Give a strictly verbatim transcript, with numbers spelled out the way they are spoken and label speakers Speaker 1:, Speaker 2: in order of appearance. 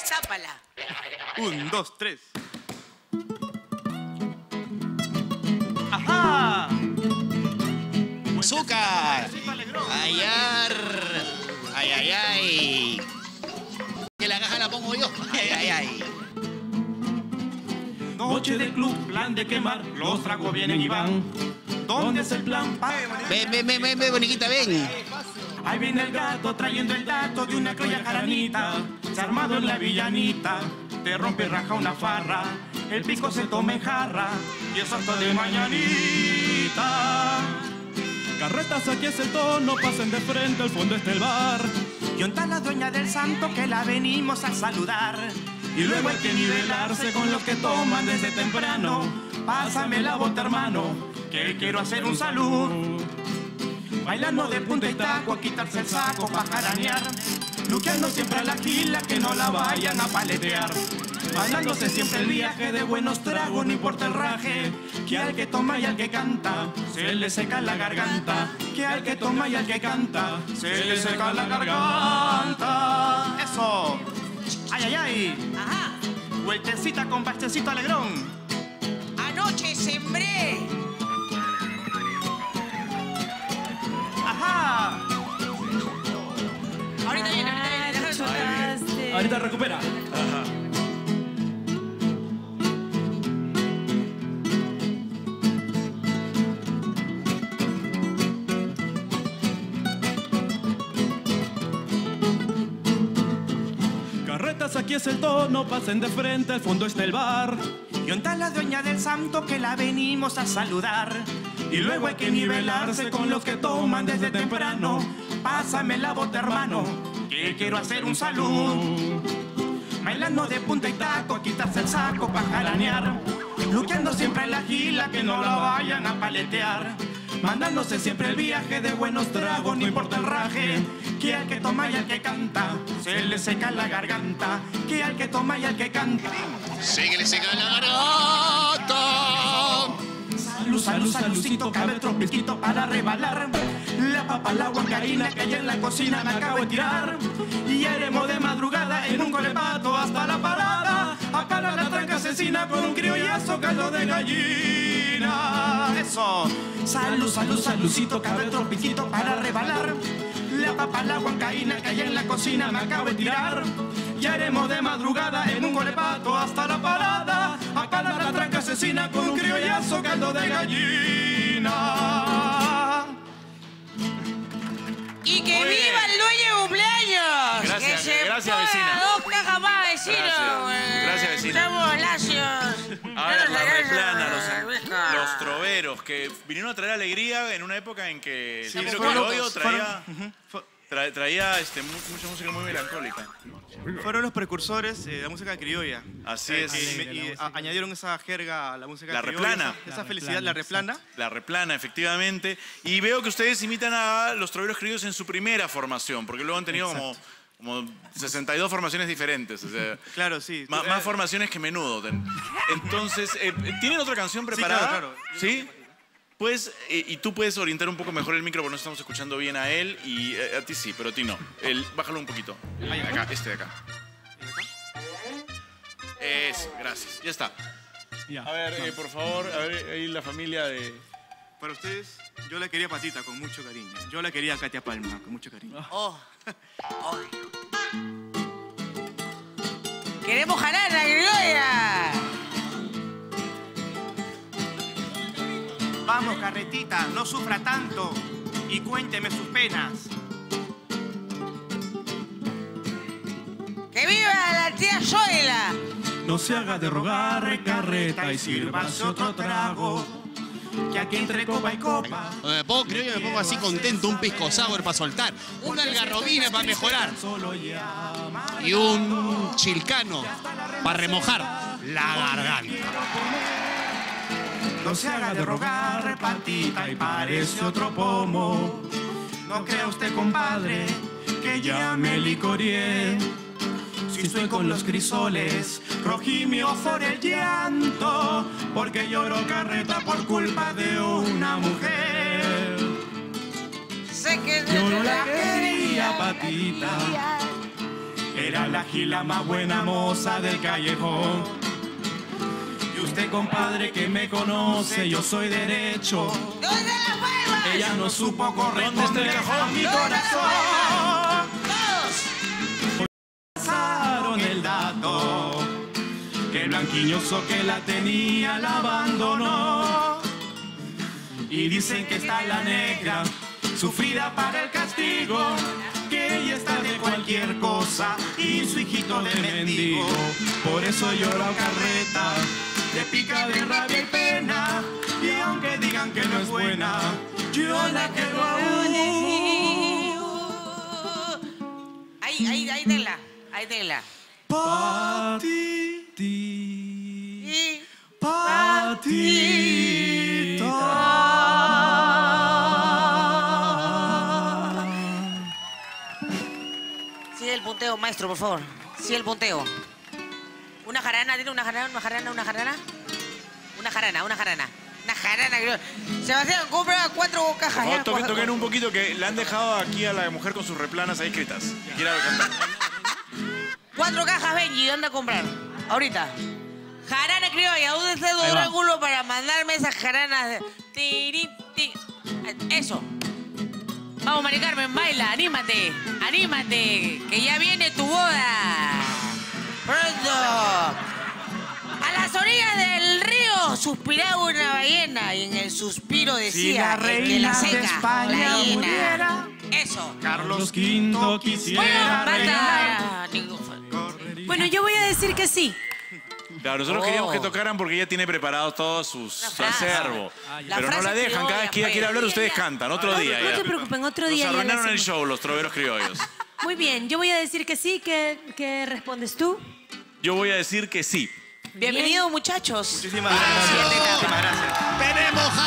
Speaker 1: Zápala.
Speaker 2: Un, dos, tres. ¡Ajá!
Speaker 3: ¡Azúcar! ¡Ayar! ¡Ay, ay, ay! Que la caja la pongo yo. ¡Ay, ay, ay!
Speaker 2: Noche de club, plan de quemar, los tragos vienen y van. ¿Dónde es el plan?
Speaker 3: Ven, ven, ven, ven, ven, boniquita, ven.
Speaker 2: Ahí viene el gato trayendo el dato de una criolla jaranita. Se ha armado en la villanita, te rompe raja una farra. El pico se toma en jarra y eso hasta de mañanita.
Speaker 4: Carretas, aquí es el tono, pasen de frente, al fondo está el bar.
Speaker 2: Y onta la dueña del santo que la venimos a saludar.
Speaker 4: Y luego hay que nivelarse con los que toman desde temprano.
Speaker 2: Pásame la bota, hermano, que quiero hacer un salud. Bailando de punta y taco, a quitarse el saco pa' jaranear. Luqueando siempre a la gila, que no la vayan a paletear. Bailándose siempre el viaje de buenos tragos, no importa el raje. Que al que toma y al que canta, se le seca la garganta. Que al que toma y al que canta, se le seca la garganta. Eso. Ay, ay, ay.
Speaker 1: Ajá.
Speaker 2: Vueltecita con bastecito alegrón.
Speaker 1: Anoche sembré.
Speaker 2: Ajá.
Speaker 1: Ahorita viene, ahorita viene. Déjame soltar.
Speaker 4: Ahorita recupera.
Speaker 2: Ajá.
Speaker 4: Carretas, aquí es el tono, pasen de frente, al fondo está el bar.
Speaker 2: Y onta la dueña del santo que la venimos a saludar.
Speaker 4: Y luego hay que nivelarse con los que toman desde temprano.
Speaker 2: Pásame la bota, hermano, que quiero hacer un salud. Bailando de punta y taco, a quitarse el saco pa' jaranear. Luqueando siempre la gila, que no la vayan a paletear. Mandándose siempre el viaje de buenos tragos, no importa el raje. Que al que toma y al que canta, se le seca la garganta. Que al que toma y al que canta,
Speaker 3: ¡Se que le seca la garganta!
Speaker 2: Salud, salud, saludcito, cabe otro piquito para rebalar. La papa, la huancaína que allá en la cocina me acabo de tirar. Y haremos de madrugada en un colepato hasta la parada. A para la tranca asesina con un criollazo caldo de gallina. Eso. Salud, salud, saludcito, cabe otro piquito para rebalar. La papa, la huancaína que allá en la cocina me acabo de tirar. Y haremos de madrugada en un colepato hasta la parada. A para la tranca asesina con un criollazo caldo de gallina.
Speaker 1: Y que viva el dueño de cumpleaños.
Speaker 5: Gracias,
Speaker 1: que se
Speaker 5: gracias,
Speaker 1: ponga
Speaker 5: vecina.
Speaker 1: Dos cajas más, vecino.
Speaker 5: Gracias,
Speaker 1: Eh,
Speaker 5: gracias, vecina.
Speaker 1: Estamos lacios.
Speaker 5: A ver, la
Speaker 1: Gracias,
Speaker 5: replana, los,
Speaker 1: vieja.
Speaker 5: los troveros, que vinieron a traer alegría en una época en que
Speaker 2: Sí,
Speaker 5: el Tiro
Speaker 2: fueron-
Speaker 5: Criollo traía,
Speaker 2: fueron- ujú,
Speaker 5: tra- traía este, mu- mucha música muy melancólica.
Speaker 2: Fueron los precursores eh, de la música criolla.
Speaker 5: Así
Speaker 2: Eh,
Speaker 5: es.
Speaker 2: y me- y a- añadieron esa jerga a la música
Speaker 5: La
Speaker 2: criolla.
Speaker 5: replana.
Speaker 2: Esa, esa
Speaker 4: La
Speaker 2: felicidad,
Speaker 4: replana,
Speaker 2: la replana.
Speaker 5: La replana, efectivamente. Y veo que ustedes imitan a los troveros criollos en su primera formación, porque luego han tenido como, como sesenta y dos formaciones diferentes. O sea,
Speaker 2: Claro, sí.
Speaker 5: más,
Speaker 2: Eh,
Speaker 5: más formaciones que menudo. ten- Entonces, eh, ¿tienen otra canción preparada?
Speaker 2: claro, claro.
Speaker 5: ¿Sí? Pues, eh, y tú puedes orientar un poco mejor el micro porque no estamos escuchando bien a él y eh, a ti sí, pero a ti no. El, bájalo un poquito. El de acá, este de acá. Eso, gracias. Ya está.
Speaker 4: Ya.
Speaker 5: A ver, eh, por favor, a ver, ahí la familia de...
Speaker 2: Para ustedes, yo la quería Patita con mucho cariño. Yo la quería Katia Palma con mucho cariño.
Speaker 1: Oh. Oh. Queremos ganar la criolla.
Speaker 2: Vamos, carretita, no sufra tanto y cuénteme sus penas.
Speaker 1: ¡Que viva la tía Zoila!
Speaker 4: No se haga de rogar, carreta, y sírvase otro trago.
Speaker 2: Que aquí entre copa y copa.
Speaker 3: Cuando me pongo criollo me pongo así contento, un pisco sour para soltar, una algarrobina para mejorar y un chilcano para remojar la garganta.
Speaker 2: No se haga de rogar, Patita, y parece otro pomo. No crea usted, compadre, que ya me licorié. Si estoy con los crisoles, rojimio por el llanto, porque lloro carreta por culpa de una mujer.
Speaker 1: Sé que
Speaker 4: Yo no la quería, Patita.
Speaker 2: Era la gila más buena moza del callejón. Y usted, compadre, que me conoce, yo soy derecho.
Speaker 1: ¿Dónde las palmas?
Speaker 2: Ella no supo corresponder
Speaker 5: ¿Dónde está el cajón?
Speaker 2: a mi
Speaker 1: ¿Dónde
Speaker 2: corazón.
Speaker 1: Todos.
Speaker 2: Pasaron el dato que el blanquiñoso que la tenía la abandonó. Y dicen que está la negra, sufrida para el castigo, que ella está de cualquier cosa y su hijito de mendigo. Por eso llora carreta, le pica de rabia y pena, y aunque digan que no es buena, yo la quiero aún.
Speaker 1: Ahí, ahí, ahí tenla. Ahí tenla.
Speaker 2: Pa' ti,
Speaker 1: Y...
Speaker 2: pa' ti.
Speaker 1: Sigue el punteo, maestro, por favor. Sigue el punteo. Una jarana, ¿tiene una jarana, una jarana, una jarana? Una jarana, una jarana. Una jarana, creo. Sebastián, compra cuatro cajas.
Speaker 5: Por favor,
Speaker 1: ya,
Speaker 5: toquen,
Speaker 1: cuatro-
Speaker 5: toquen un poquito que le han dejado aquí a la mujer con sus replanas ahí escritas. Que quiera cantar.
Speaker 1: Cuatro cajas, Benji, ¿dónde a comprar? Ahorita. Jarana criolla, ¿dónde está
Speaker 2: Ahí
Speaker 1: tu
Speaker 2: va.
Speaker 1: ángulo para mandarme esas jaranas? de- Tiri, ti- Eso. Vamos, Mari Carmen, baila, anímate, anímate, que ya viene tu boda. Pronto. A las orillas del río suspiraba una ballena y en el suspiro decía
Speaker 2: la
Speaker 1: el que la
Speaker 2: reina de
Speaker 1: seca,
Speaker 2: España
Speaker 1: la llena.
Speaker 2: muriera,
Speaker 1: Eso.
Speaker 2: Carlos quinto
Speaker 1: Bueno,
Speaker 2: quisiera reinar.
Speaker 1: basta. Ningún-
Speaker 6: Bueno, yo voy a decir que sí.
Speaker 5: Claro, nosotros
Speaker 1: Oh.
Speaker 5: queríamos que tocaran porque ella tiene preparado todo sus, su
Speaker 1: frase.
Speaker 5: acervo.
Speaker 1: La
Speaker 5: Pero no
Speaker 1: frase
Speaker 5: la dejan, cada
Speaker 1: criolla,
Speaker 5: vez que ella
Speaker 1: pues.
Speaker 5: quiere hablar, ustedes cantan. Otro
Speaker 6: No,
Speaker 5: día
Speaker 6: no
Speaker 5: ya.
Speaker 6: se preocupen, otro día
Speaker 5: Nos
Speaker 6: ya le
Speaker 5: arruinaron el
Speaker 6: hacemos.
Speaker 5: show, los troveros criollos.
Speaker 6: Muy bien, yo voy a decir que sí. ¿Qué, qué respondes tú?
Speaker 5: Yo voy a decir que sí.
Speaker 1: Bienvenidos, muchachos.
Speaker 2: Muchísimas gracias.
Speaker 1: Siguiente etapa.
Speaker 2: Muchísimas gracias.
Speaker 3: Tenemos